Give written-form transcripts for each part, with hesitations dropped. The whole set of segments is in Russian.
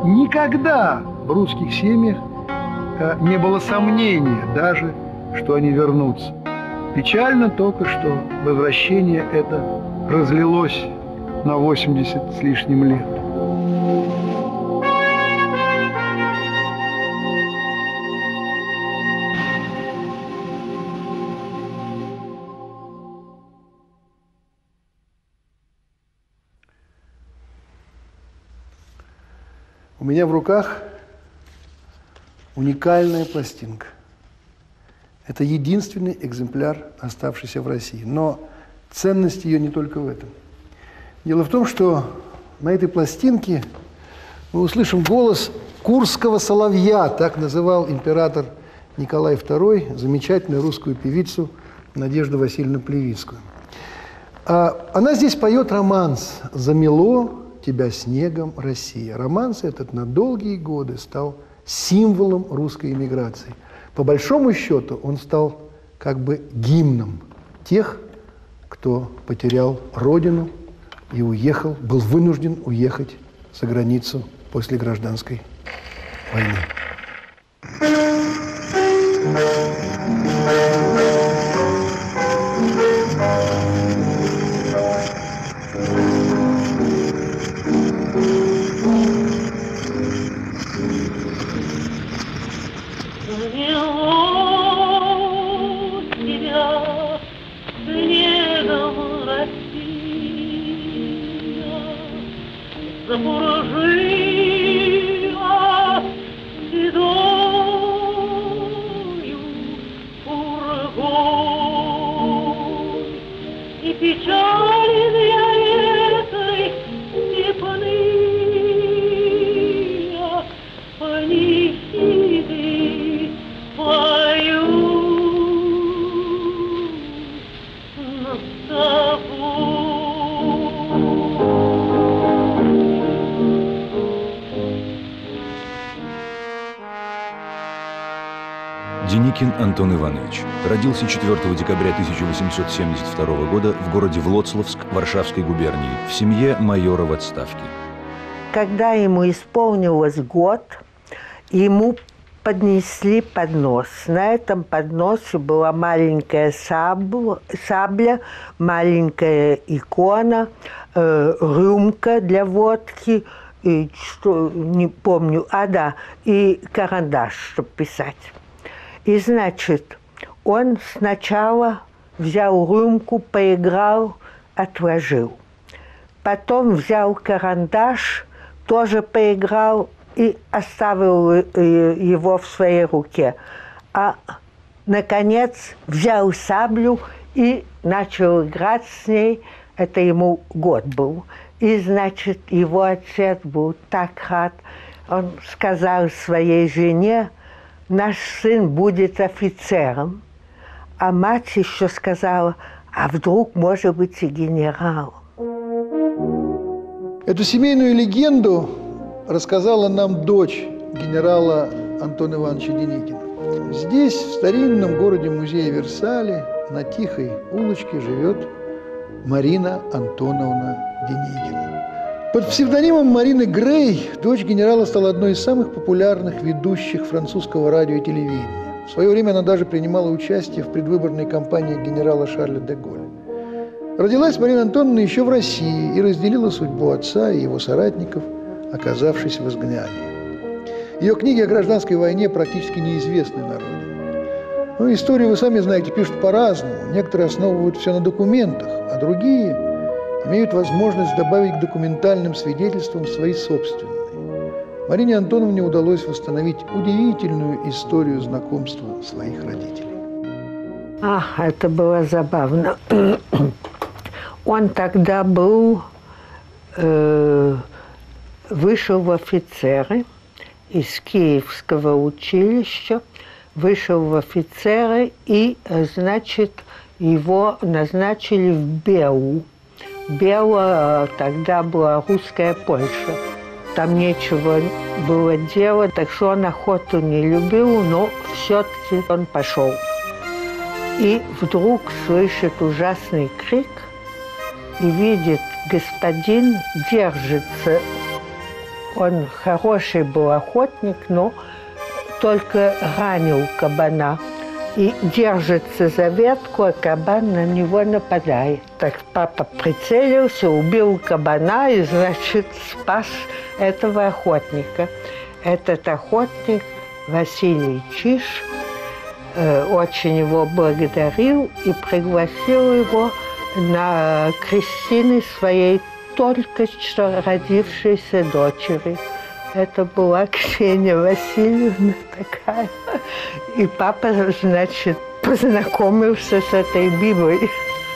Никогда в русских семьях не было сомнения даже, что они вернутся. Печально только, что возвращение это разлилось на 80 с лишним лет. У меня в руках уникальная пластинка. Это единственный экземпляр, оставшийся в России. Но ценность ее не только в этом. Дело в том, что на этой пластинке мы услышим голос курского соловья, так называл император Николай II замечательную русскую певицу Надежду Васильевну Плевицкую. Она здесь поет романс «Замело тебя снегом, Россия». Романс этот на долгие годы стал символом русской эмиграции. По большому счету он стал как бы гимном тех, кто потерял родину и уехал, был вынужден уехать за границу после гражданской войны. Запорожила седою пургой, и печален я этой степны, понесите свою над собой. Деникин Антон Иванович. Родился 4 декабря 1872 года в городе Влоцлавск Варшавской губернии в семье майора в отставке. Когда ему исполнилось год, ему поднесли поднос. На этом подносе была маленькая сабля, маленькая икона, рюмка для водки, и что, не помню, и карандаш, чтобы писать. И, значит, он сначала взял рюмку, поиграл, отложил. Потом взял карандаш, тоже поиграл и оставил его в своей руке. А, наконец, взял саблю и начал играть с ней. Это ему год был. И, значит, его отец был так рад. Он сказал своей жене: наш сын будет офицером. А мать еще сказала: а вдруг, может быть, и генералом. Эту семейную легенду рассказала нам дочь генерала Антона Ивановича Деникина. Здесь, в старинном городе-музее Версале, на тихой улочке живет Марина Антоновна Деникина. Под псевдонимом Марины Грей дочь генерала стала одной из самых популярных ведущих французского радио и телевидения. В свое время она даже принимала участие в предвыборной кампании генерала Шарля де Голля. Родилась Марина Антоновна еще в России и разделила судьбу отца и его соратников, оказавшись в изгнании. Ее книги о гражданской войне практически неизвестны народу. Но историю, вы сами знаете, пишут по-разному. Некоторые основывают все на документах, а другие имеют возможность добавить к документальным свидетельствам свои собственные. Марине Антоновне удалось восстановить удивительную историю знакомства своих родителей. Ах, это было забавно. Он тогда был, вышел в офицеры из Киевского училища, вышел в офицеры и, значит, его назначили в Белу. Бела тогда была русская Польша. Там нечего было делать, так что он охоту не любил, но все-таки он пошел. И вдруг слышит ужасный крик и видит, господин держится Он хороший был охотник, но только ранил кабана. И держится за ветку, а кабан на него нападает. Так папа прицелился, убил кабана и, значит, спас этого охотника. Этот охотник, Василий Чиш, очень его благодарил и пригласил его на крестины своей только что родившейся дочери. Это была Ксения Васильевна такая. И папа, значит, познакомился с этой Библией.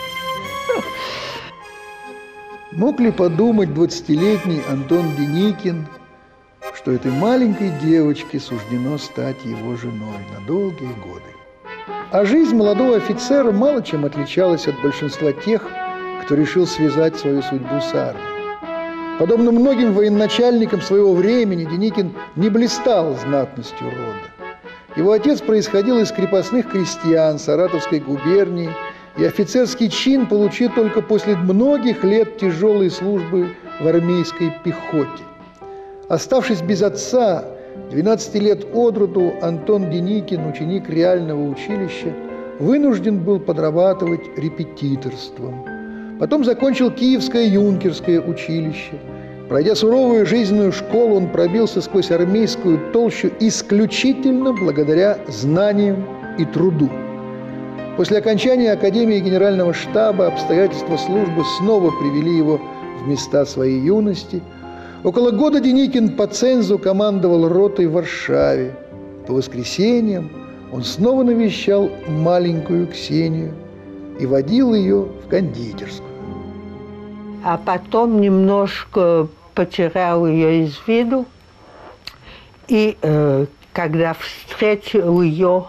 Мог ли подумать 20-летний Антон Деникин, что этой маленькой девочке суждено стать его женой на долгие годы? А жизнь молодого офицера мало чем отличалась от большинства тех, кто решил связать свою судьбу с армией. Подобно многим военачальникам своего времени, Деникин не блистал знатностью рода. Его отец происходил из крепостных крестьян Саратовской губернии, и офицерский чин получил только после многих лет тяжелой службы в армейской пехоте. Оставшись без отца, 12 лет от роду, Антон Деникин, ученик реального училища, вынужден был подрабатывать репетиторством. Потом закончил Киевское юнкерское училище. Пройдя суровую жизненную школу, он пробился сквозь армейскую толщу исключительно благодаря знаниям и труду. После окончания Академии Генерального штаба обстоятельства службы снова привели его в места своей юности. Около года Деникин по цензу командовал ротой в Варшаве. По воскресеньям он снова навещал маленькую Ксению и водил ее в кондитерскую. А потом немножко потерял ее из виду. И когда встретил ее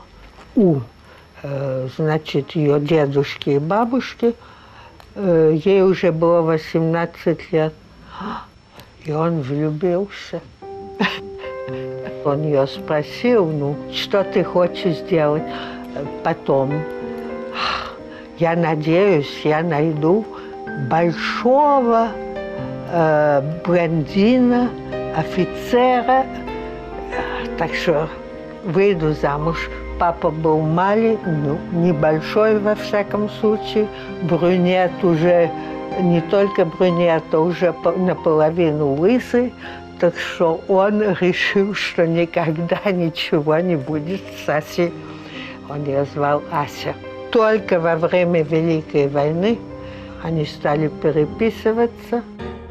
значит, ее дедушки и бабушки, ей уже было 18 лет. И он влюбился. Он ее спросил, ну, что ты хочешь сделать потом? Я надеюсь, я найду большого блондина, офицера, так что выйду замуж. Папа был маленький, ну, небольшой во всяком случае, брюнет уже, не только брюнет, а уже наполовину лысый, так что он решил, что никогда ничего не будет с Асей. Он ее звал Ася. Только во время Великой войны они стали переписываться.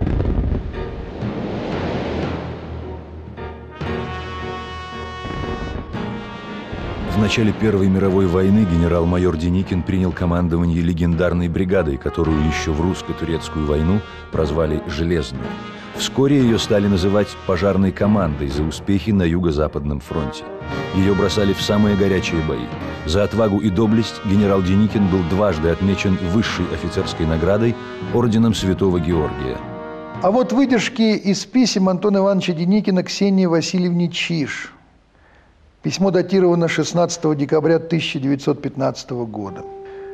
В начале Первой мировой войны генерал-майор Деникин принял командование легендарной бригадой, которую еще в русско-турецкую войну прозвали «Железную». Вскоре ее стали называть «пожарной командой» за успехи на Юго-Западном фронте. Ее бросали в самые горячие бои. За отвагу и доблесть генерал Деникин был дважды отмечен высшей офицерской наградой орденом Святого Георгия. А вот выдержки из писем Антона Ивановича Деникина Ксении Васильевне Чиш. Письмо датировано 16 декабря 1915 года.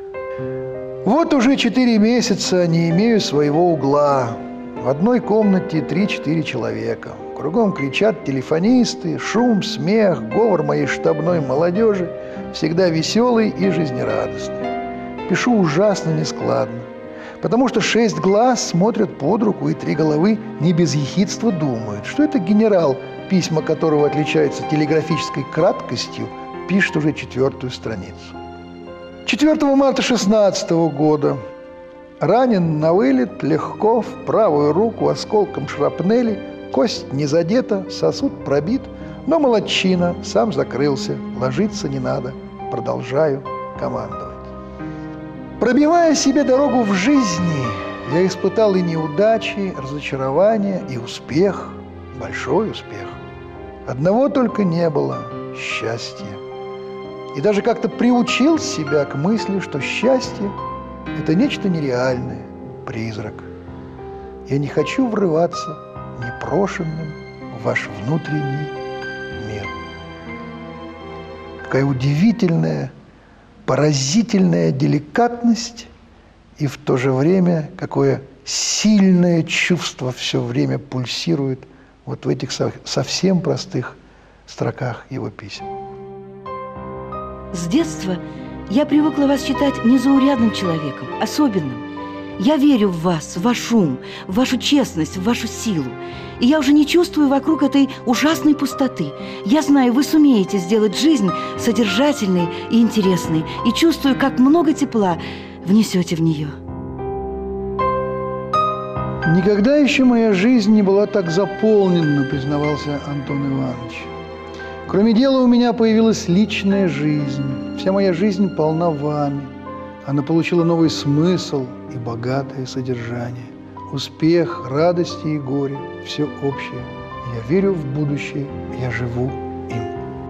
«Вот уже 4 месяца не имею своего угла. В одной комнате 3-4 человека. Кругом кричат телефонисты, шум, смех, говор моей штабной молодежи всегда веселый и жизнерадостный. Пишу ужасно нескладно, потому что 6 глаз смотрят под руку и 3 головы не без ехидства думают, что это генерал, письма которого отличаются телеграфической краткостью, пишет уже 4-ю страницу. 4 марта 16 года. Ранен на вылет, легко, в правую руку осколком шрапнели, кость не задета, сосуд пробит, но молодчина, сам закрылся, ложиться не надо, продолжаю командовать. Пробивая себе дорогу в жизни, я испытал и неудачи, разочарования, и успех, большой успех. Одного только не было – счастья. И даже как-то приучил себя к мысли, что счастье – это нечто нереальное, призрак. Я не хочу врываться непрошенным в ваш внутренний мир. Какая удивительная, поразительная деликатность и в то же время какое сильное чувство все время пульсирует вот в этих совсем простых строках его писем. С детства я привыкла вас считать незаурядным человеком, особенным. Я верю в вас, в ваш ум, в вашу честность, в вашу силу. И я уже не чувствую вокруг этой ужасной пустоты. Я знаю, вы сумеете сделать жизнь содержательной и интересной. И чувствую, как много тепла внесете в нее. Никогда еще моя жизнь не была так заполнена, признавался Антон Иванович. Кроме дела у меня появилась личная жизнь. Вся моя жизнь полна вами. Она получила новый смысл и богатое содержание. Успех, радости и горе – все общее. Я верю в будущее, я живу им.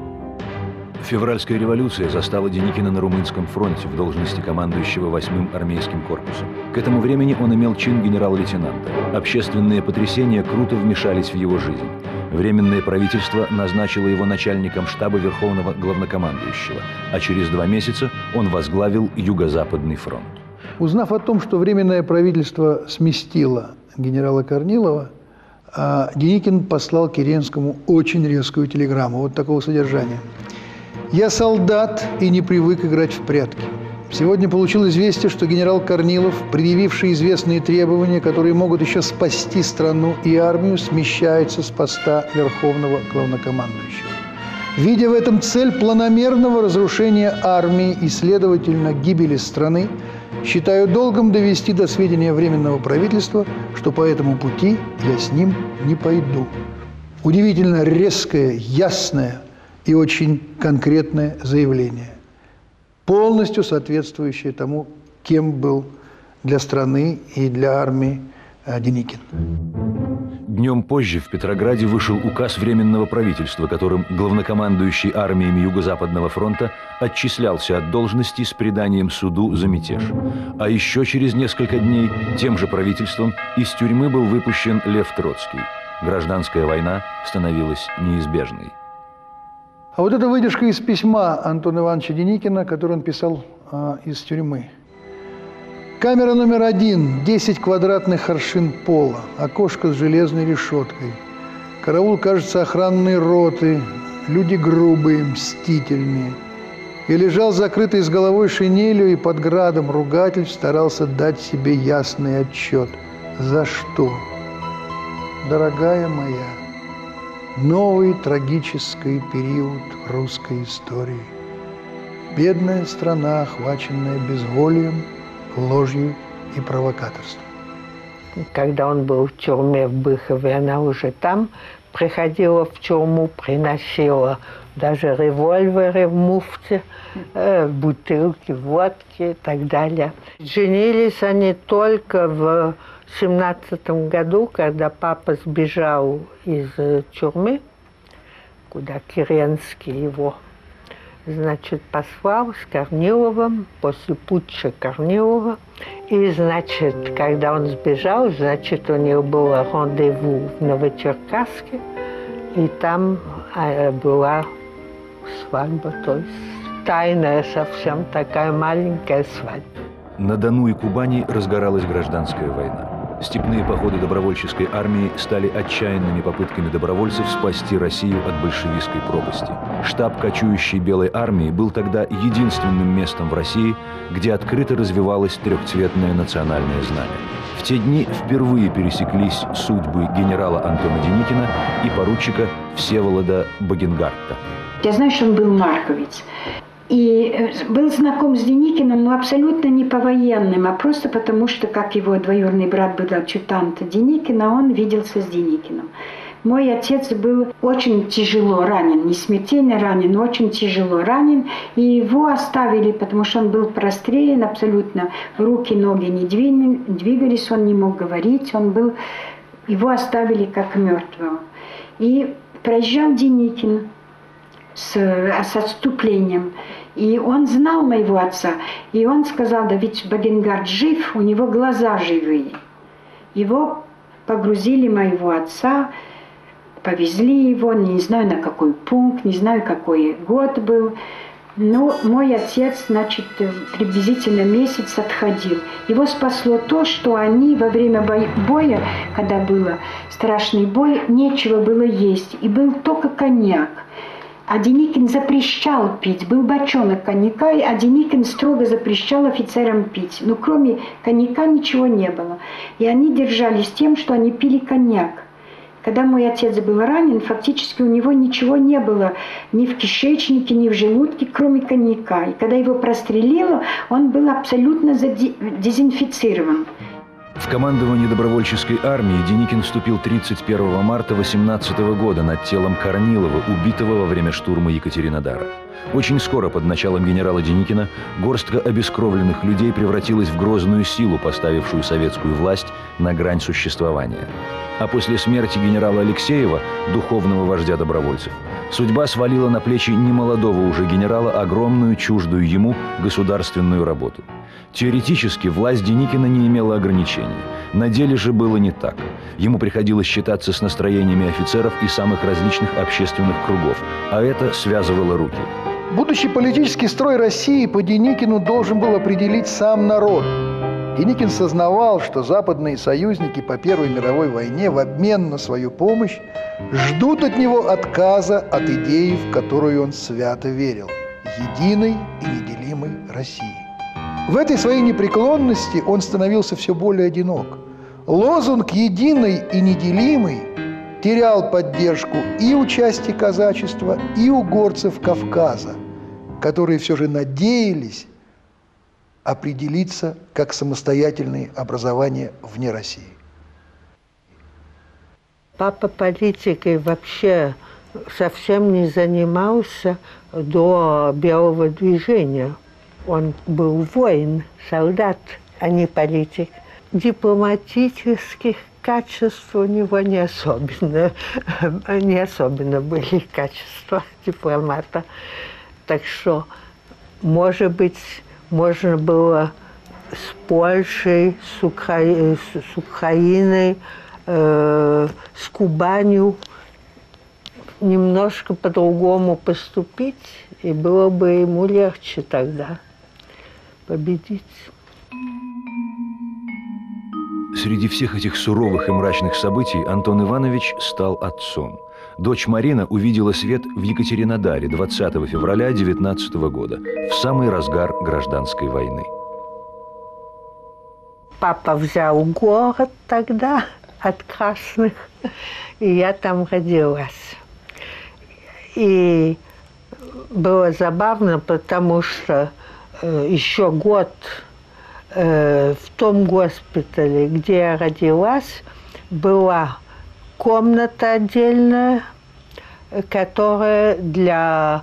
Февральская революция застала Деникина на Румынском фронте в должности командующего 8-м армейским корпусом. К этому времени он имел чин генерал-лейтенанта. Общественные потрясения круто вмешались в его жизнь. Временное правительство назначило его начальником штаба Верховного главнокомандующего, а через 2 месяца он возглавил Юго-Западный фронт. Узнав о том, что Временное правительство сместило генерала Корнилова, Деникин послал Керенскому очень резкую телеграмму, вот такого содержания. «Я солдат и не привык играть в прятки. Сегодня получил известие, что генерал Корнилов, предъявивший известные требования, которые могут еще спасти страну и армию, смещается с поста Верховного главнокомандующего. Видя в этом цель планомерного разрушения армии и, следовательно, гибели страны, считаю долгом довести до сведения Временного правительства, что по этому пути я с ним не пойду». Удивительно резкое, ясное и очень конкретное заявление, полностью соответствующее тому, кем был для страны и для армии Деникин. Днем позже в Петрограде вышел указ Временного правительства, которым главнокомандующий армиями Юго-Западного фронта отчислялся от должности с преданием суду за мятеж. А еще через несколько дней тем же правительством из тюрьмы был выпущен Лев Троцкий. Гражданская война становилась неизбежной. А вот это выдержка из письма Антона Ивановича Деникина, который он писал из тюрьмы. Камера номер 1, 10 квадратных аршин пола, окошко с железной решеткой. Караул, кажется, охранной роты, люди грубые, мстительные. Я лежал закрытый с головой шинелью и под градом ругательств старался дать себе ясный отчет. За что? Дорогая моя, новый трагический период русской истории. Бедная страна, охваченная безволием, ложью и провокаторством. Когда он был в тюрьме в Быхове, она уже там приходила в тюрьму, приносила даже револьверы в муфте, бутылки водки и так далее. Женились они только в 17 году, когда папа сбежал из тюрьмы, куда Керенский его, значит, послал с Корниловым после путча Корнилова. И, значит, когда он сбежал, значит, у него было рандеву в Новочеркасске, и там была свадьба, то есть тайная совсем, такая маленькая свадьба. На Дону и Кубани разгоралась гражданская война. Степные походы добровольческой армии стали отчаянными попытками добровольцев спасти Россию от большевистской пропасти. Штаб кочующей Белой армии был тогда единственным местом в России, где открыто развивалось трехцветное национальное знамя. В те дни впервые пересеклись судьбы генерала Антона Деникина и поручика Всеволода Багенгардта. Я знаю, что он был марковец. И был знаком с Деникиным, но абсолютно не по военным, а просто потому, что, как его двоюродный брат был адъютант Деникина, он виделся с Деникиным. Мой отец был очень тяжело ранен, не смертельно ранен, но очень тяжело ранен. И его оставили, потому что он был прострелен абсолютно, руки, ноги не двигались, он не мог говорить, его оставили как мертвого. И проезжал Деникин с отступлением. И он знал моего отца. И он сказал, да ведь Багенгард жив, у него глаза живые. Его погрузили, моего отца, повезли его, не знаю на какой пункт, не знаю какой год был. Ну, мой отец, значит, приблизительно месяц отходил. Его спасло то, что они во время боя, когда был страшный бой, нечего было есть, и был только коньяк. А Деникин запрещал пить. Был бочонок коньяка, а Деникин строго запрещал офицерам пить. Но кроме коньяка ничего не было. И они держались тем, что они пили коньяк. Когда мой отец был ранен, фактически у него ничего не было ни в кишечнике, ни в желудке, кроме коньяка. И когда его прострелило, он был абсолютно дезинфицирован. В командование добровольческой армии Деникин вступил 31 марта 18 года над телом Корнилова, убитого во время штурма Екатеринодара. Очень скоро под началом генерала Деникина горстка обескровленных людей превратилась в грозную силу, поставившую советскую власть на грань существования. А после смерти генерала Алексеева, духовного вождя добровольцев, судьба свалила на плечи немолодого уже генерала огромную, чуждую ему, государственную работу. Теоретически власть Деникина не имела ограничений. На деле же было не так. Ему приходилось считаться с настроениями офицеров и самых различных общественных кругов, а это связывало руки. Будущий политический строй России по Деникину должен был определить сам народ. Деникин сознавал, что западные союзники по Первой мировой войне в обмен на свою помощь ждут от него отказа от идеи, в которую он свято верил – единой и неделимой России. В этой своей непреклонности он становился все более одинок. Лозунг «единой и неделимой» терял поддержку и у части казачества, и у горцев Кавказа, которые все же надеялись определиться как самостоятельные образования вне России. Папа политикой вообще совсем не занимался до белого движения. Он был воин, солдат, а не политик. Дипломатических качеств у него не особенно были качества дипломата. Так что, может быть, можно было с Польшей, с Украиной, с Кубанью немножко по-другому поступить, и было бы ему легче тогда победить. Среди всех этих суровых и мрачных событий Антон Иванович стал отцом. Дочь Марина увидела свет в Екатеринодаре 20 февраля 19 года, в самый разгар гражданской войны. Папа взял город тогда от красных, и я там родилась. И было забавно, потому что еще год в том госпитале, где я родилась, была комната отдельная, которая для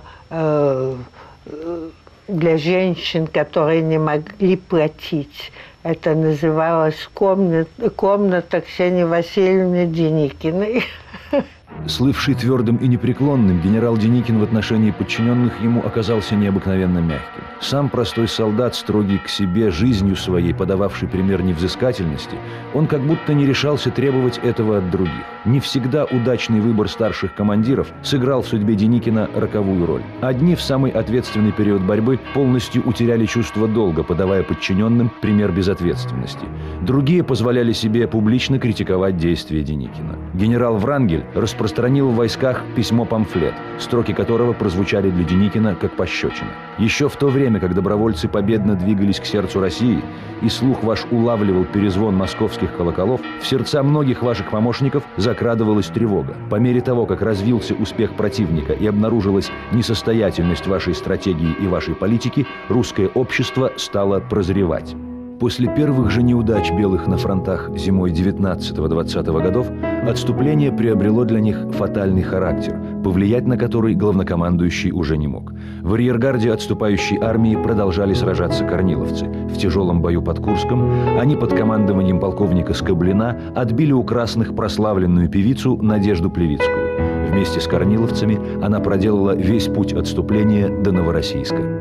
женщин, которые не могли платить. Это называлось комната Ксении Васильевны Деникиной. Слывший твердым и непреклонным, генерал Деникин в отношении подчиненных ему оказался необыкновенно мягким. Сам простой солдат, строгий к себе, жизнью своей подававший пример невзыскательности, он как будто не решался требовать этого от других. Не всегда удачный выбор старших командиров сыграл в судьбе Деникина роковую роль. Одни в самый ответственный период борьбы полностью утеряли чувство долга, подавая подчиненным пример безответственности. Другие позволяли себе публично критиковать действия Деникина. Генерал Врангель распространил в войсках письмо-памфлет, строки которого прозвучали для Деникина как пощечина. Еще в то время, как добровольцы победно двигались к сердцу России, и слух ваш улавливал перезвон московских колоколов, в сердца многих ваших помощников закрадывалась тревога. По мере того, как развился успех противника и обнаружилась несостоятельность вашей стратегии и вашей политики, русское общество стало прозревать. После первых же неудач белых на фронтах зимой 19-20 годов отступление приобрело для них фатальный характер, повлиять на который главнокомандующий уже не мог. В арьергарде отступающей армии продолжали сражаться корниловцы. В тяжелом бою под Курском они под командованием полковника Скоблина отбили у красных прославленную певицу Надежду Плевицкую. Вместе с корниловцами она проделала весь путь отступления до Новороссийска.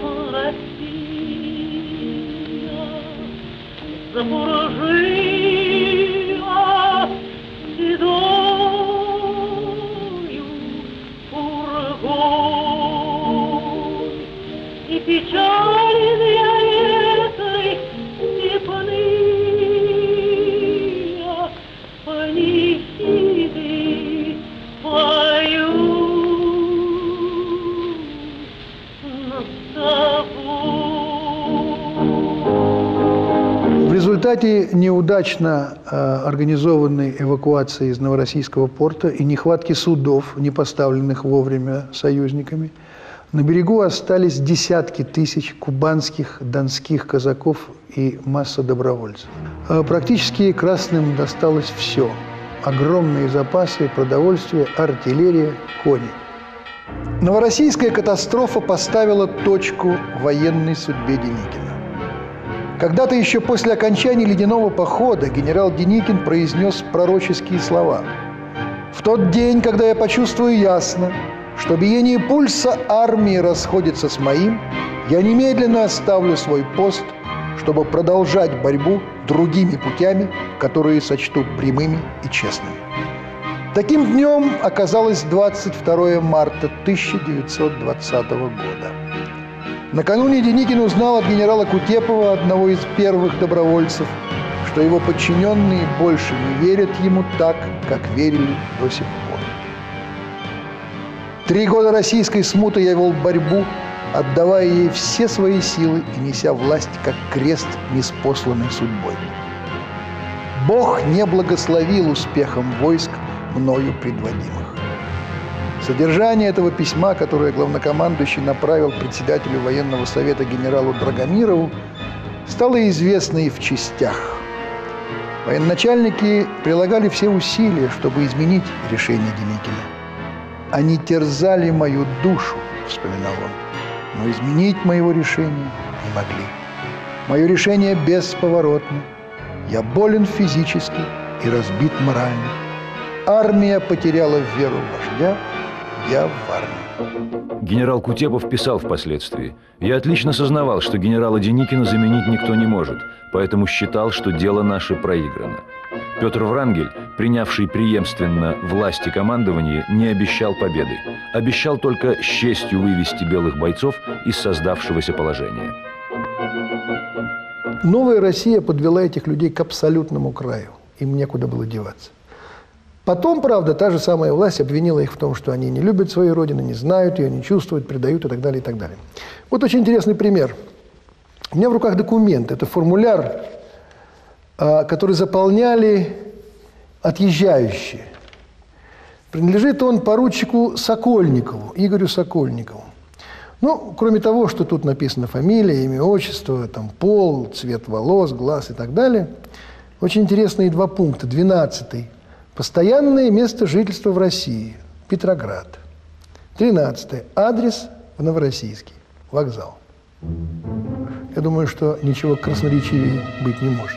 Запорожи печален я этой степной, панихиды пою над тобой. В результате неудачно организованной эвакуации из Новороссийского порта и нехватки судов, не поставленных вовремя союзниками, на берегу остались десятки тысяч кубанских, донских казаков и масса добровольцев. Практически красным досталось все. Огромные запасы продовольствия, артиллерия, кони. Новороссийская катастрофа поставила точку военной судьбе Деникина. Когда-то еще после окончания ледяного похода генерал Деникин произнес пророческие слова. «В тот день, когда я почувствую ясно, что биение пульса армии расходится с моим, я немедленно оставлю свой пост, чтобы продолжать борьбу другими путями, которые сочту прямыми и честными». Таким днем оказалось 22 марта 1920 года. Накануне Деникин узнал от генерала Кутепова, одного из первых добровольцев, что его подчиненные больше не верят ему так, как верили до сих пор. 3 года российской смуты я вел борьбу, отдавая ей все свои силы и неся власть, как крест, ниспосланный судьбой. Бог не благословил успехом войск, мною предводимых. Содержание этого письма, которое главнокомандующий направил председателю военного совета генералу Драгомирову, стало известно и в частях. Военачальники прилагали все усилия, чтобы изменить решение Деникина. «Они терзали мою душу», — вспоминал он, «но изменить моего решения не могли. Мое решение бесповоротно. Я болен физически и разбит морально. Армия потеряла веру в вождя, я в армии». Генерал Кутепов писал впоследствии: «Я отлично сознавал, что генерала Деникина заменить никто не может, поэтому считал, что дело наше проиграно». Петр Врангель, принявший преемственно власть и командование, не обещал победы. Обещал только с честью вывести белых бойцов из создавшегося положения. Новая Россия подвела этих людей к абсолютному краю. Им некуда было деваться. Потом, правда, та же самая власть обвинила их в том, что они не любят свою родину, не знают ее, не чувствуют, предают и так далее, и так далее. Вот очень интересный пример. У меня в руках документ. Это формуляр, который заполняли отъезжающие. Принадлежит он поручику Сокольникову, Игорю Сокольникову. Ну, кроме того, что тут написано фамилия, имя, отчество, там, пол, цвет волос, глаз и так далее, очень интересные 2 пункта. 12-й. Постоянное место жительства в России. Петроград. 13-й. Адрес в Новороссийске. Вокзал. Я думаю, что ничего красноречивее быть не может.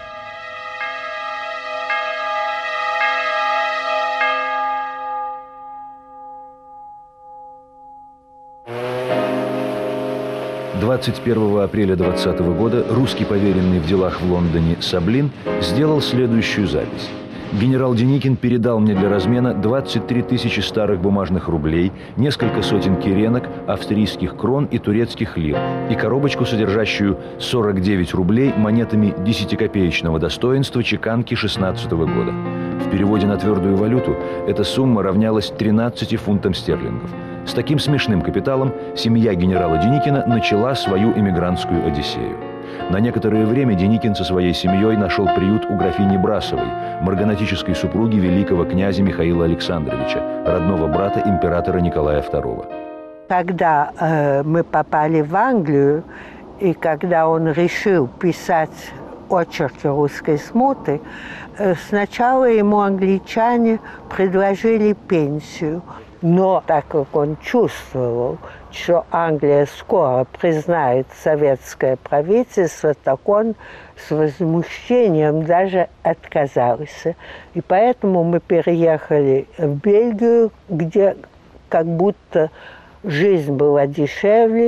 – 21 апреля 2020 года русский поверенный в делах в Лондоне Саблин сделал следующую запись. Генерал Деникин передал мне для размена 23 тысячи старых бумажных рублей, несколько сотен киренок, австрийских крон и турецких лир, и коробочку, содержащую 49 рублей монетами 10-копеечного достоинства чеканки 16 года. В переводе на твердую валюту эта сумма равнялась 13 фунтам стерлингов. С таким смешным капиталом семья генерала Деникина начала свою эмигрантскую одиссею. На некоторое время Деникин со своей семьей нашел приют у графини Брасовой, марганатической супруги великого князя Михаила Александровича, родного брата императора Николая II. Когда мы попали в Англию, и когда он решил писать очерки русской смуты, сначала ему англичане предложили пенсию. Но так как он чувствовал, что Англия скоро признает советское правительство, так он с возмущением даже отказался. И поэтому мы переехали в Бельгию, где как будто жизнь была дешевле.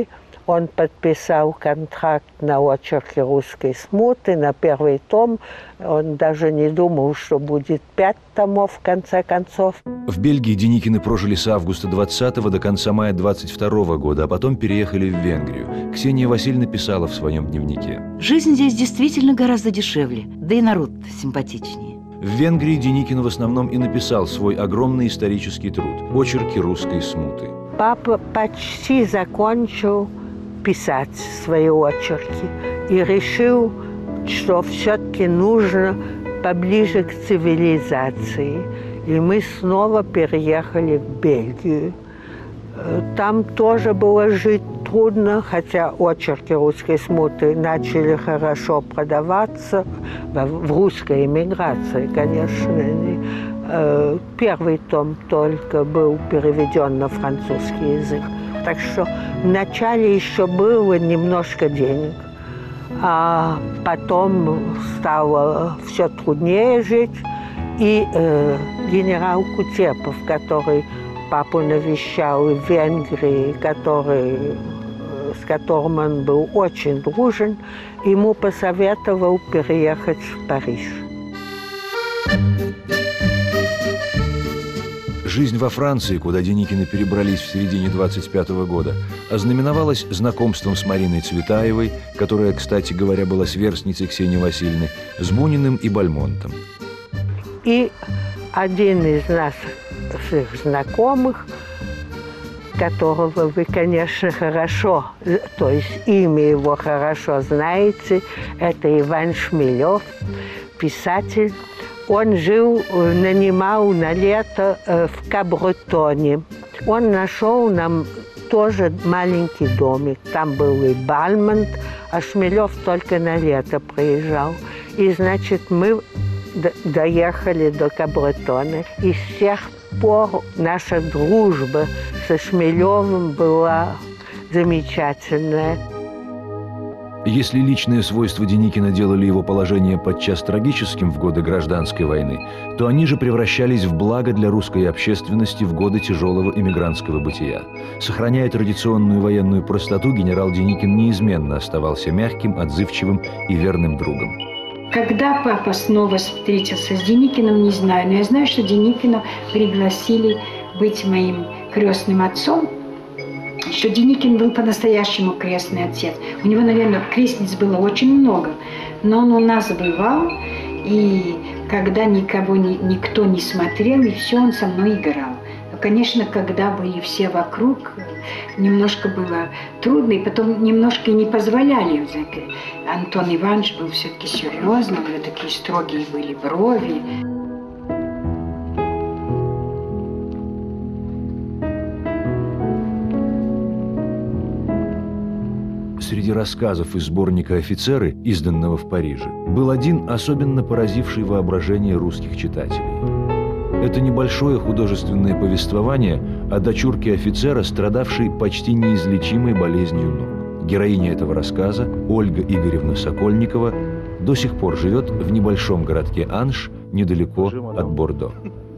Он подписал контракт на очерки русской смуты, на первый том. Он даже не думал, что будет 5 томов в конце концов. В Бельгии Деникины прожили с августа 20-го до конца мая 22-го года, а потом переехали в Венгрию. Ксения Васильевна писала в своем дневнике. Жизнь здесь действительно гораздо дешевле, да и народ симпатичнее. В Венгрии Деникин в основном и написал свой огромный исторический труд «Очерки русской смуты». Папа почти закончил писать свои очерки и решил, что все-таки нужно поближе к цивилизации. И мы снова переехали в Бельгию. Там тоже было жить трудно, хотя очерки русской смуты начали хорошо продаваться в русской эмиграции, конечно. Первый том только был переведен на французский язык. Так что вначале еще было немножко денег, а потом стало все труднее жить. И генерал Кутепов, который папу навещал в Венгрии, с которым он был очень дружен, ему посоветовал переехать в Париж. Жизнь во Франции, куда Деникины перебрались в середине 25-го года, ознаменовалась знакомством с Мариной Цветаевой, которая, кстати говоря, была сверстницей Ксении Васильевны, с Буниным и Бальмонтом. И один из наших знакомых, которого вы, конечно, хорошо, то есть имя его хорошо знаете, это Иван Шмелев, писатель. Он нанимал на лето в Кабретоне. Он нашел нам тоже маленький домик. Там был и Бальмонт, а Шмелев только на лето приезжал. И, значит, мы доехали до Кабретона. И с тех пор наша дружба со Шмелевым была замечательная. Если личные свойства Деникина делали его положение подчас трагическим в годы Гражданской войны, то они же превращались в благо для русской общественности в годы тяжелого эмигрантского бытия. Сохраняя традиционную военную простоту, генерал Деникин неизменно оставался мягким, отзывчивым и верным другом. Когда папа снова встретился с Деникиным, не знаю, но я знаю, что Деникина пригласили быть моим крестным отцом, что Деникин был по-настоящему крестный отец. У него, наверное, крестниц было очень много, но он у нас бывал, и когда никто не смотрел, и все, он со мной играл. Но, конечно, когда были все вокруг, немножко было трудно, и потом немножко и не позволяли. Антон Иванович был все-таки серьезный, у него такие строгие были брови. Среди рассказов из сборника «Офицеры», изданного в Париже, был один, особенно поразивший воображение русских читателей. Это небольшое художественное повествование о дочурке офицера, страдавшей почти неизлечимой болезнью ног. Героиня этого рассказа, Ольга Игоревна Сокольникова, до сих пор живет в небольшом городке Анж, недалеко от Бордо.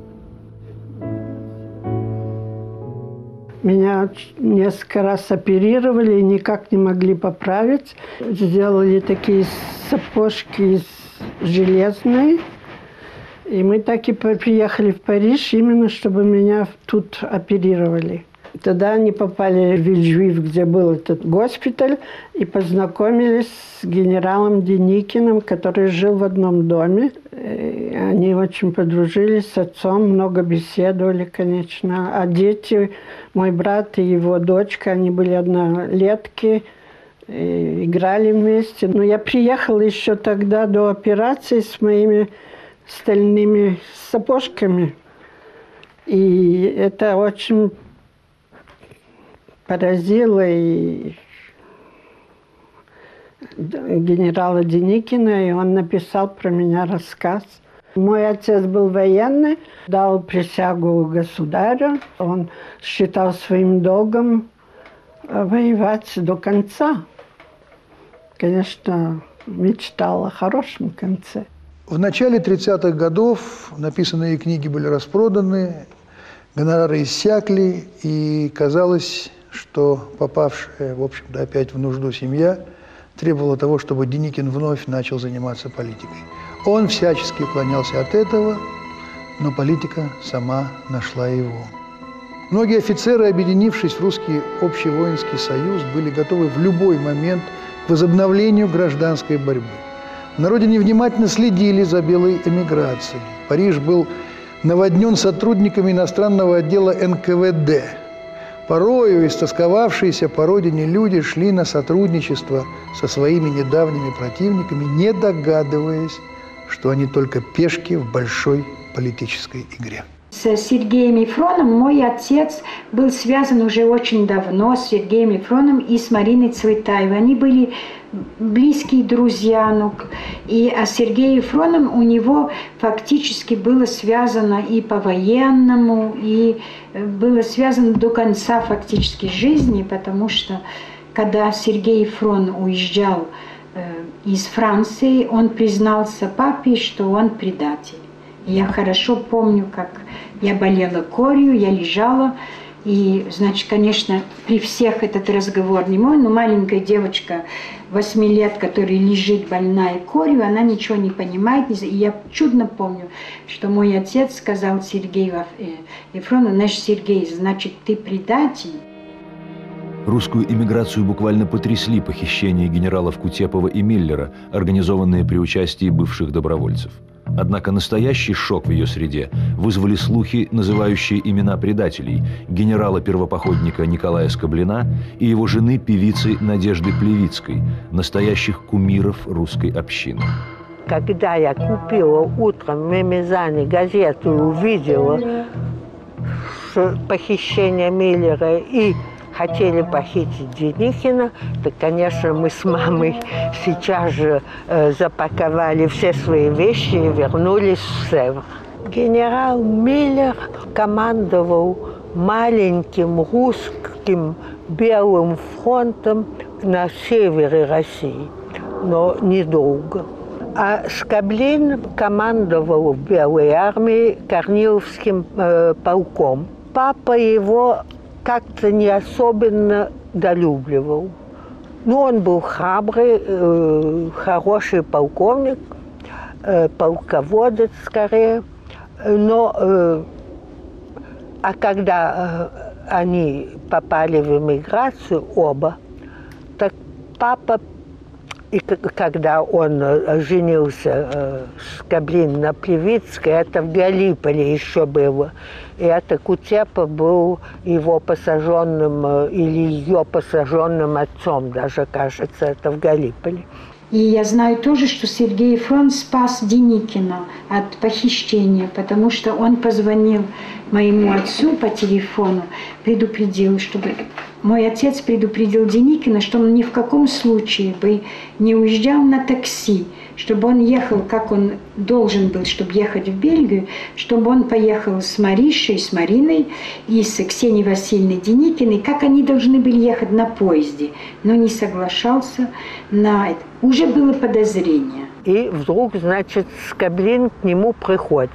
Меня несколько раз оперировали и никак не могли поправить. Сделали такие сапожки железные. И мы так и приехали в Париж, именно чтобы меня тут оперировали. Тогда они попали в Вильжуив, где был этот госпиталь, и познакомились с генералом Деникиным, который жил в одном доме. И они очень подружились с отцом, много беседовали, конечно. А дети, мой брат и его дочка, они были однолетки, играли вместе. Но я приехала еще тогда до операции с моими стальными сапожками. И это очень поразило и генерала Деникина, и он написал про меня рассказ. Мой отец был военный, дал присягу государю. Он считал своим долгом воевать до конца. Конечно, мечтал о хорошем конце. В начале 30-х годов написанные книги были распроданы, гонорары иссякли, и казалось, что попавшая, в общем-то, опять в нужду семья требовала того, чтобы Деникин вновь начал заниматься политикой. Он всячески уклонялся от этого, но политика сама нашла его. Многие офицеры, объединившись в русский общевоинский союз, были готовы в любой момент к возобновлению гражданской борьбы. На родине внимательно следили за белой эмиграцией. Париж был наводнен сотрудниками иностранного отдела НКВД. Порою истосковавшиеся по родине люди шли на сотрудничество со своими недавними противниками, не догадываясь, что они только пешки в большой политической игре. С Сергеем Ефроном мой отец был связан уже очень давно, с Сергеем Ефроном и с Мариной Цветаевой. Они были близкие друзья. А с Сергеем Ефроном у него фактически было связано и по-военному, и было связано до конца фактически жизни, потому что когда Сергей Ефрон уезжал из Франции, он признался папе, что он предатель. Я хорошо помню, как я болела корью, я лежала. И, значит, конечно, при всех этот разговор не мой, но маленькая девочка 8 лет, которая лежит больная корью, она ничего не понимает. И я чудно помню, что мой отец сказал Сергею Ефрону: «Знаешь, Сергей, значит, ты предатель». Русскую эмиграцию буквально потрясли похищения генералов Кутепова и Миллера, организованные при участии бывших добровольцев. Однако настоящий шок в ее среде вызвали слухи, называющие имена предателей – генерала-первопоходника Николая Скоблина и его жены певицы Надежды Плевицкой, настоящих кумиров русской общины. Когда я купила утром в Мемезане газету и увидела похищение Миллера и хотели похитить Деникина, то, конечно, мы с мамой сейчас же запаковали все свои вещи и вернулись в Севр. Генерал Миллер командовал маленьким русским белым фронтом на севере России, но недолго. А Скоблин командовал в Белой армии Корниловским полком. Папа его как-то не особенно долюбливал. Но он был храбрый, хороший полковник, полководец скорее. Но, а когда они попали в эмиграцию оба, так папа, и когда он женился, Скоблин, на Плевицкой, это в Галиполе еще было. И это Кутепов был его посаженным или ее посаженным отцом, даже, кажется, это в Галиполе. И я знаю тоже, что Сергей Ефрон спас Деникина от похищения, потому что он позвонил моему отцу по телефону, предупредил, чтобы... Мой отец предупредил Деникина, что он ни в каком случае бы не уезжал на такси, чтобы он ехал, как он должен был, чтобы ехать в Бельгию, чтобы он поехал с Маришей, с Мариной и с Ксенией Васильевной Деникиной, как они должны были ехать на поезде, но не соглашался на это. Уже было подозрение. И вдруг, значит, Скоблин к нему приходит.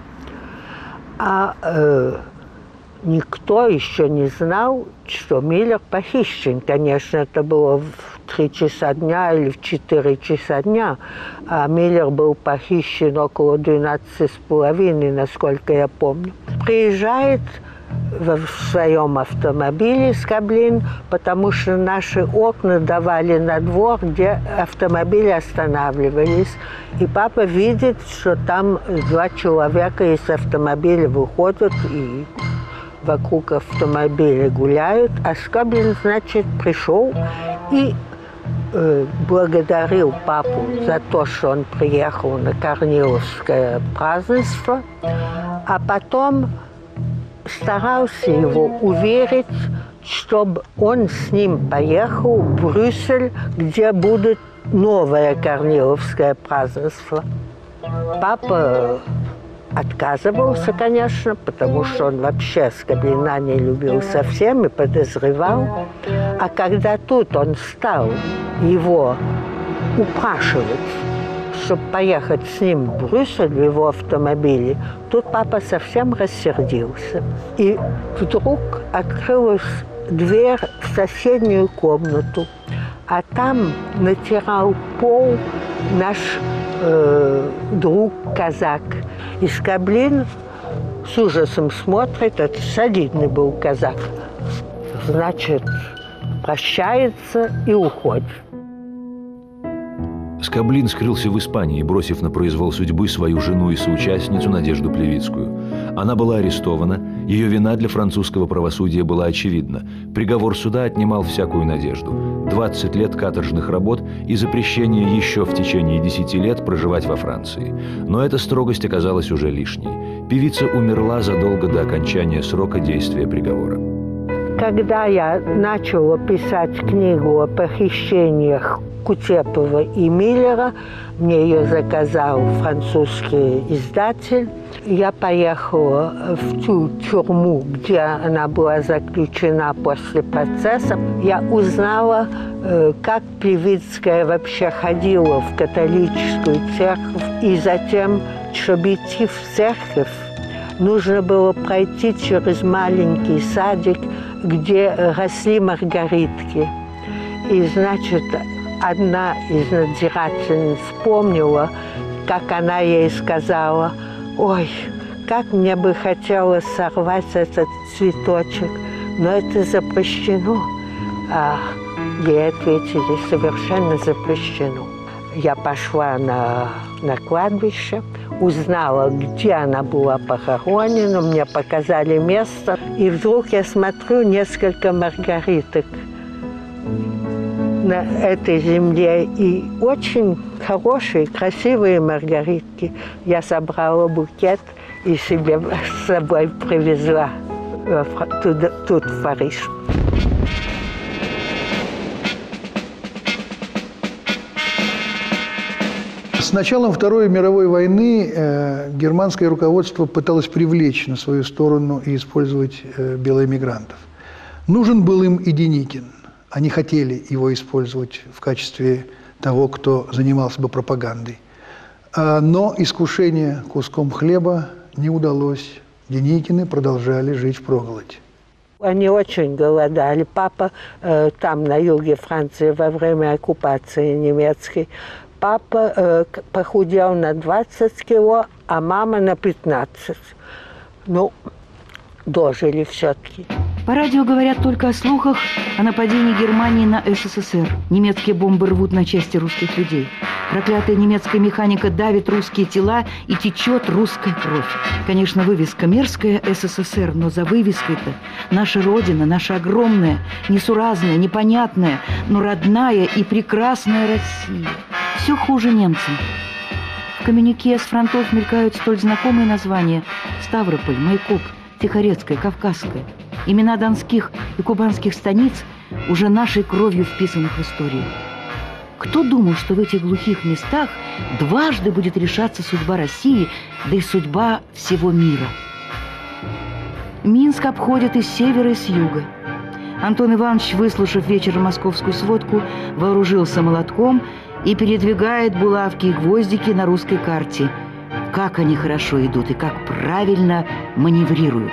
Никто еще не знал, что Миллер похищен. Конечно, это было в 3 часа дня или в 4 часа дня, а Миллер был похищен около 12:30, насколько я помню. Приезжает в своем автомобиле Скоблин, потому что наши окна давали на двор, где автомобили останавливались. И папа видит, что там 2 человека из автомобиля выходят и вокруг автомобиля гуляют. А Скоблин, значит, пришел и благодарил папу за то, что он приехал на Корниловское празднество, а потом старался его уверить, чтобы он с ним поехал в Брюссель, где будет новое Корниловское празднество. Папа отказывался, конечно, потому что он вообще Скоблина не любил совсем и подозревал. А когда тут он стал его упрашивать, чтобы поехать с ним в Брюссель в его автомобиле, тут папа совсем рассердился. И вдруг открылась дверь в соседнюю комнату, а там натирал пол наш друг-казак. И Скоблин с ужасом смотрит, это солидный был казак. Значит, прощается и уходит. Скоблин скрылся в Испании, бросив на произвол судьбы свою жену и соучастницу Надежду Плевицкую. Она была арестована, ее вина для французского правосудия была очевидна. Приговор суда отнимал всякую надежду. 20 лет каторжных работ и запрещение еще в течение 10 лет проживать во Франции. Но эта строгость оказалась уже лишней. Певица умерла задолго до окончания срока действия приговора. Когда я начала писать книгу о похищениях Кутепова и Миллера, мне ее заказал французский издатель. Я поехала в ту тюрьму, где она была заключена после процесса. Я узнала, как Плевицкая вообще ходила в католическую церковь. И затем, чтобы идти в церковь, нужно было пройти через маленький садик, где росли маргаритки. И, значит, одна из надзирательниц вспомнила, как она ей сказала: «Ой, как мне бы хотелось сорвать этот цветочек, но это запрещено». А ей ответили: «Совершенно запрещено». Я пошла на кладбище, узнала, где она была похоронена, мне показали место, и вдруг я смотрю несколько маргариток на этой земле, и очень хорошие, красивые маргаритки. Я собрала букет и себе с собой привезла тут, в Париж. С началом Второй мировой войны германское руководство пыталось привлечь на свою сторону и использовать белоэмигрантов. Нужен был им и Деникин. Они хотели его использовать в качестве того, кто занимался бы пропагандой. Но искушение куском хлеба не удалось. Деникины продолжали жить впроголодь. Они очень голодали. Папа там, на юге Франции, во время оккупации немецкой, папа похудел на 20 кило, а мама на 15. Ну, дожили все-таки. По радио говорят только о слухах о нападении Германии на СССР. Немецкие бомбы рвут на части русских людей. Проклятая немецкая механика давит русские тела, и течет русская кровь. Конечно, вывеска мерзкая СССР, но за вывеской-то наша Родина, наша огромная, несуразная, непонятная, но родная и прекрасная Россия. Все хуже немцам. В коммюнике с фронтов мелькают столь знакомые названия: Ставрополь, Майкоп, Тихорецкая, Кавказская. Имена донских и кубанских станиц уже нашей кровью вписаны в историю. Кто думал, что в этих глухих местах дважды будет решаться судьба России, да и судьба всего мира? Минск обходит и с севера, и с юга. Антон Иванович, выслушав вечером московскую сводку, вооружился молотком и передвигает булавки и гвоздики на русской карте. Как они хорошо идут и как правильно маневрируют.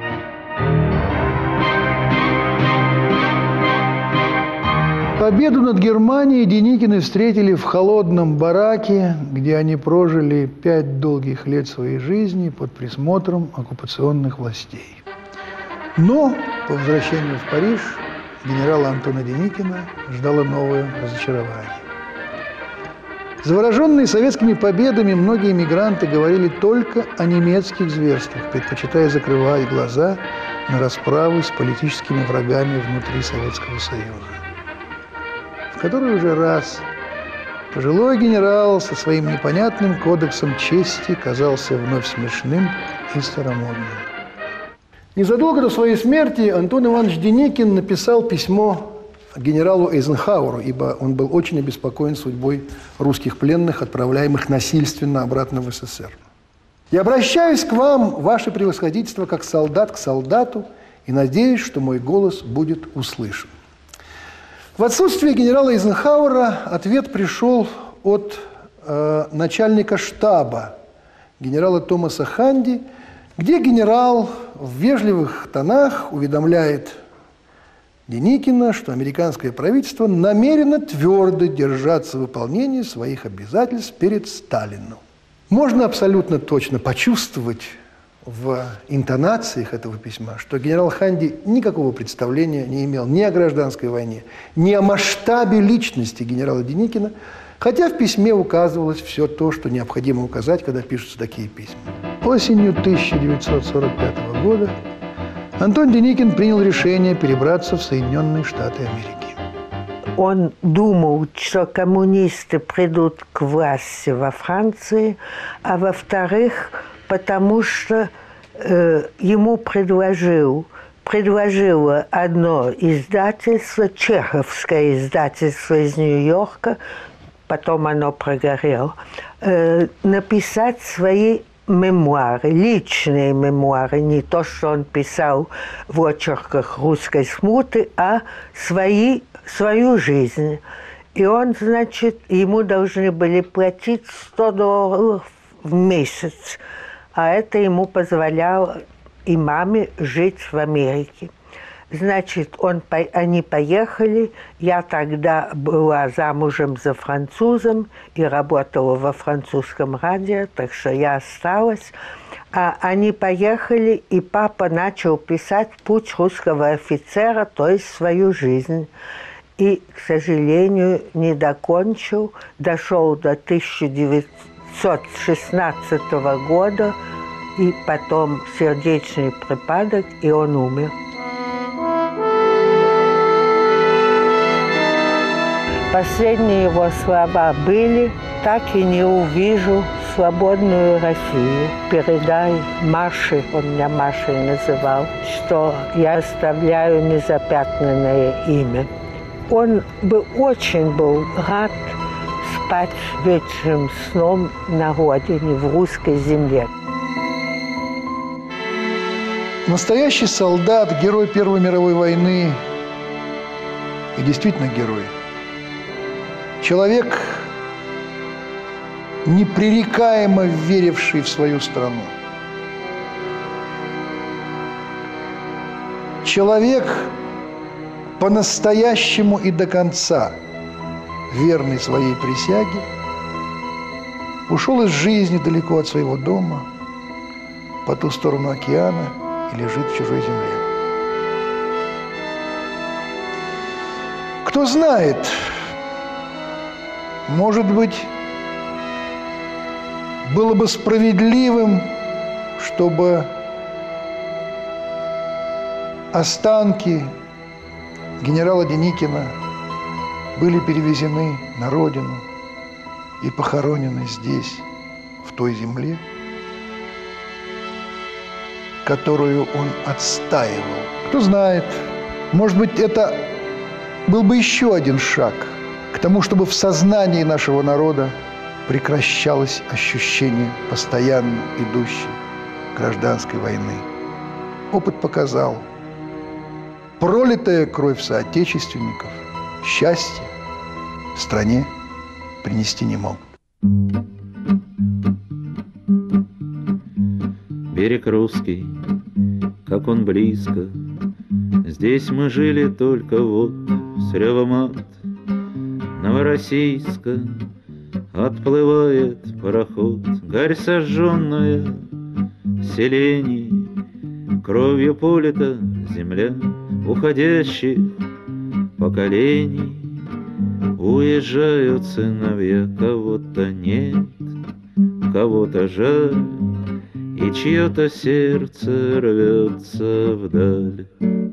Победу над Германией Деникины встретили в холодном бараке, где они прожили 5 долгих лет своей жизни под присмотром оккупационных властей. Но по возвращению в Париж генерала Антона Деникина ждало новое разочарование. Завороженные советскими победами, многие эмигранты говорили только о немецких зверствах, предпочитая закрывать глаза на расправы с политическими врагами внутри Советского Союза. В который уже раз пожилой генерал со своим непонятным кодексом чести казался вновь смешным и старомодным. Незадолго до своей смерти Антон Иванович Деникин написал письмо генералу Эйзенхауэру, ибо он был очень обеспокоен судьбой русских пленных, отправляемых насильственно обратно в СССР. «Я обращаюсь к вам, ваше превосходительство, как солдат к солдату, и надеюсь, что мой голос будет услышан». В отсутствие генерала Эйзенхауэра ответ пришел от начальника штаба генерала Томаса Ханди, где генерал в вежливых тонах уведомляет Деникина, что американское правительство намерено твердо держаться в выполнении своих обязательств перед Сталином. Можно абсолютно точно почувствовать в интонациях этого письма, что генерал Ханди никакого представления не имел ни о гражданской войне, ни о масштабе личности генерала Деникина, хотя в письме указывалось все то, что необходимо указать, когда пишутся такие письма. Осенью 1945 года Антон Деникин принял решение перебраться в Соединенные Штаты Америки. Он думал, что коммунисты придут к власти во Франции, а во-вторых, потому что ему предложило одно издательство, чеховское издательство из Нью-Йорка, потом оно прогорело, написать свои мемуары, личные мемуары, не то, что он писал в очерках русской смуты, а свою жизнь. И он, значит, ему должны были платить $100 в месяц, а это ему позволяло и маме жить в Америке. Значит, они поехали, я тогда была замужем за французом и работала во французском радио, так что я осталась. А они поехали, и папа начал писать «Путь русского офицера», то есть свою жизнь. И, к сожалению, не докончил, дошел до 1916 года, и потом сердечный припадок, и он умер. Последние его слова были: «Так и не увижу свободную Россию. Передай Маше», он меня Машей называл, «что я оставляю незапятнанное имя». Он очень был рад спать вечным сном на родине, в русской земле. Настоящий солдат, герой Первой мировой войны и действительно герой. Человек, непререкаемо веривший в свою страну. Человек, по-настоящему и до конца верный своей присяге, ушел из жизни далеко от своего дома, по ту сторону океана, и лежит в чужой земле. Кто знает, может быть, было бы справедливым, чтобы останки генерала Деникина были перевезены на родину и похоронены здесь, в той земле, которую он отстаивал. Кто знает, может быть, это был бы еще один шаг к тому, чтобы в сознании нашего народа прекращалось ощущение постоянно идущей гражданской войны. Опыт показал, пролитая кровь соотечественников счастье стране принести не могут. Берег русский, как он близко, здесь мы жили только вот с ревом от Новороссийска. Отплывает пароход, гарь сожженная селений, кровью полита земля уходящих поколений. Уезжают сыновья, кого-то нет, кого-то жаль, и чье-то сердце рвется вдаль.